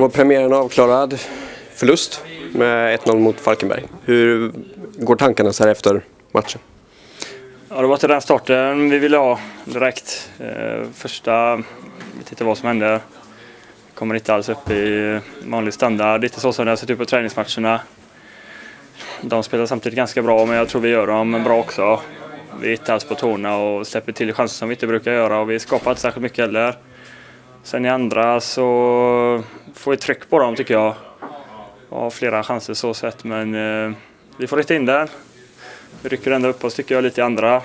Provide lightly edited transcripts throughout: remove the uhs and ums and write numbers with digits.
premiären avklarad, förlust med 1-0 mot Falkenberg. Hur går tankarna så här efter matchen? Ja, det var till den starten vi ville ha direkt. Första, vi vet inte vad som hände. Kommer inte alls upp i vanlig standard. Lite så som det har sett ut på träningsmatcherna. De spelar samtidigt ganska bra, men jag tror vi gör dem bra också. Vi är inte alls på tårna och släpper till chanser som vi inte brukar göra. Och vi skapar inte särskilt mycket heller. Sen i andra så får vi tryck på dem tycker jag. Och flera chanser så sett, men vi får rätta in den. Vi rycker ändå upp oss tycker jag lite i andra.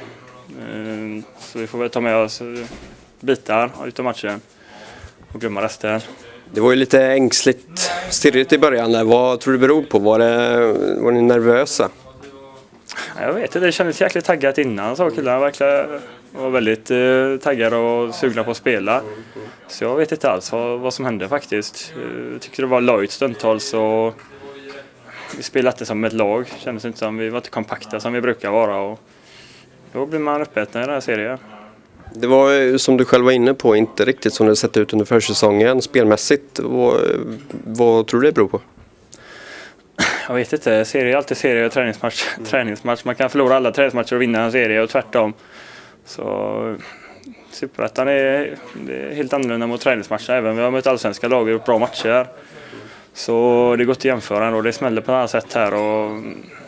Så vi får väl ta med oss bitar utav matchen och glömma resten. Det var ju lite ängsligt, stirrigt i början. Vad tror du beror på? Var ni nervösa? Jag vet inte, det kändes jäkligt taggat innan. Så killarna verkligen var väldigt taggade och sugna på att spela. Så jag vet inte alls vad som hände faktiskt. Jag tyckte det var lojt stundtals och vi spelade inte som ett lag. Kändes inte som vi var inte kompakta som vi brukar vara. Och då blir man uppäten i den här serien. Det var som du själv var inne på inte riktigt som det sett ut under försäsongen spelmässigt. Vad tror du det beror på? Jag vet inte, serie är alltid serie och träningsmatch. Man kan förlora alla träningsmatcher och vinna en serie och tvärtom. Så Superettan är helt annorlunda mot träningsmatcher. Även vi har mött allsvenska lag och gjort bra matcher. Så det går att jämföra och det smäller på ett annat sätt här. Och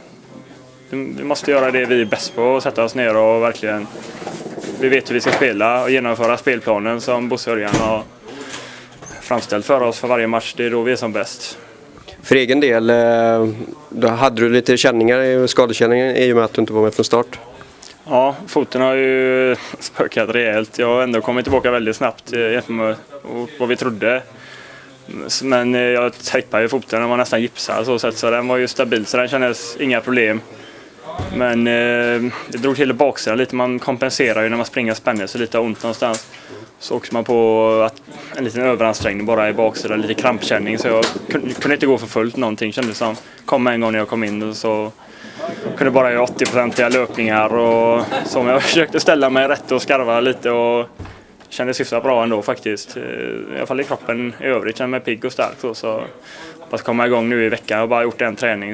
vi måste göra det vi är bäst på och sätta oss ner och verkligen... Vi vet hur vi ska spela och genomföra spelplanen som Bosse Örjan har framställt för oss för varje match. Det är då vi är som bäst. För egen del, då hade du lite känningar, skadekänningar i och med att du inte var med från start? Ja, foten har ju spökat rejält. Jag har ändå kommit tillbaka väldigt snabbt jämfört med vad vi trodde. Men jag tejpade ju foten, den var nästan gipsad så den var ju stabil så den kändes inga problem. Men det drog till baksidan lite, man kompenserar ju när man springer och spänner så lite ont någonstans. Så åker man på en liten överansträngning bara i baksidan, lite krampkänning så jag kunde inte gå för fullt någonting kändes som. Kom en gång när jag kom in och så kunde bara göra 80% löpningar och så, men jag försökte ställa mig rätt och skarva lite och kändes hyfsat bra ändå faktiskt. I alla fall i kroppen i övrigt kände mig pigg och stark så hoppas komma igång nu i veckan. Jag har bara gjort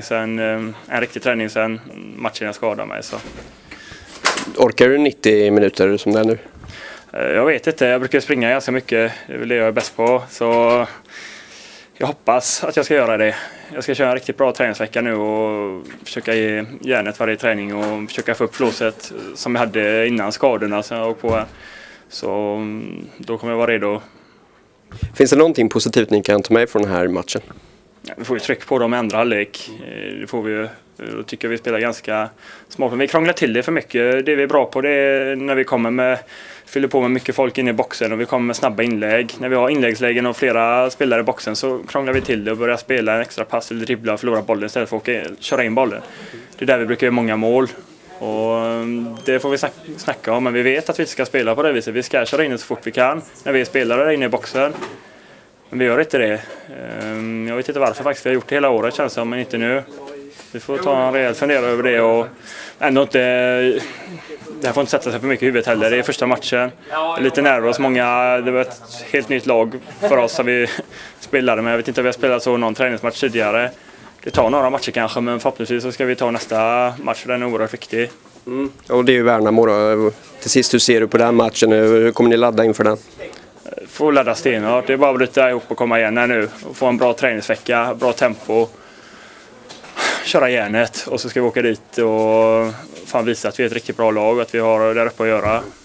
en riktig träning sen matchen jag skadade mig så. Orkar du 90 minuter som det är nu? Jag vet inte, jag brukar springa ganska mycket. Det är väl det jag är bäst på så jag hoppas att jag ska göra det. Jag ska köra en riktigt bra träningsvecka nu och försöka ge järnet varje träning och försöka få upp flåset som jag hade innan skadorna som jag åkte på här. Så då kommer jag vara redo. Finns det någonting positivt ni kan ta med från den här matchen? Vi får ju tryck på dem i andra halvlek. Det får vi ju. Då tycker vi spelar ganska smart. Men vi krånglar till det för mycket. Det vi är bra på det är när vi fyller på med mycket folk in i boxen och vi kommer med snabba inlägg. När vi har inläggslägen och flera spelare i boxen så krånglar vi till det och börjar spela en extra pass eller dribbla och förlora bollen istället för att köra in bollen. Det är där vi brukar göra många mål. Och det får vi snacka om, men vi vet att vi inte ska spela på det viset. Vi ska köra in så fort vi kan när vi är spelare där inne i boxen. Men vi gör inte det. Jag vet inte varför faktiskt vi har gjort det hela året känns det, men inte nu. Vi får ta en rejäl fundera över det och ändå inte... Det här får inte sätta sig för mycket i huvudet heller. Det är första matchen. Jag är lite nervös. Det var ett helt nytt lag för oss som vi spelade med. Jag vet inte om vi har spelat så någon träningsmatch tidigare. Det tar några matcher kanske, men förhoppningsvis så ska vi ta nästa match för den är oerhört viktig. Och det är ju Värnamo då. Till sist, hur ser du på den matchen? Hur kommer ni ladda inför den? Får ladda stenhårt. Det är bara att bryta ihop och komma igen här nu. Och få en bra träningsvecka, bra tempo. Köra järnet och så ska vi åka dit och visa att vi är ett riktigt bra lag och att vi har där uppe att göra.